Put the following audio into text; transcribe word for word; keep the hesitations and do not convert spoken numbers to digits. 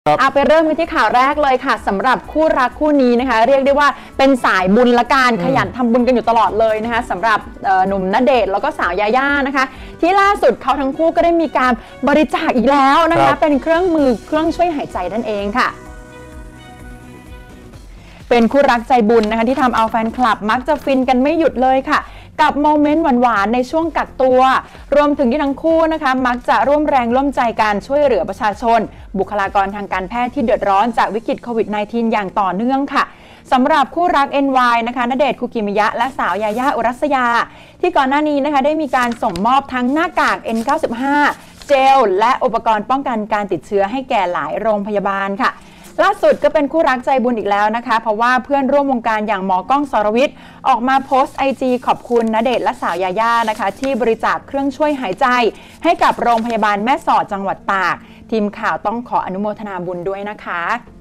เอาไปเริ่มกันที่ข่าวแรกเลยค่ะสำหรับคู่รักคู่นี้นะคะเรียกได้ว่าเป็นสายบุญละกันขยันทำบุญกันอยู่ตลอดเลยนะคะสำหรับหนุ่มณเดชน์แล้วก็สาวยาย่านะคะที่ล่าสุดเขาทั้งคู่ก็ได้มีการบริจาคอีกแล้วนะคะเป็นเครื่องมือเครื่องช่วยหายใจนั่นเองค่ะเป็นคู่รักใจบุญนะคะที่ทำเอาแฟนคลับมักจะฟินกันไม่หยุดเลยค่ะกับโมเมนต์หวานๆในช่วงกักตัวรวมถึงที่ทั้งคู่นะคะมักจะร่วมแรงร่วมใจการช่วยเหลือประชาชนบุคลากรทางการแพทย์ที่เดือดร้อนจากวิกฤตโควิด สิบเก้า อย่างต่อเนื่องค่ะสำหรับคู่รัก เอ็น วาย นะคะณเดชน์ คุกิมิยะและสาวยาย่า อุรัสยาที่ก่อนหน้านี้นะคะได้มีการส่งมอบทั้งหน้ากาก เอ็น เก้าสิบห้า เจลและอุปกรณ์ป้องกันการติดเชื้อให้แก่หลายโรงพยาบาลค่ะล่าสุดก็เป็นคู่รักใจบุญอีกแล้วนะคะเพราะว่าเพื่อนร่วมวงการอย่างหมอกล้องสรวิทย์ออกมาโพสต์ไอจีขอบคุณณเดชน์และสาวยาย่านะคะที่บริจาคเครื่องช่วยหายใจให้กับโรงพยาบาลแม่สอดจังหวัดตากทีมข่าวต้องขออนุโมทนาบุญด้วยนะคะ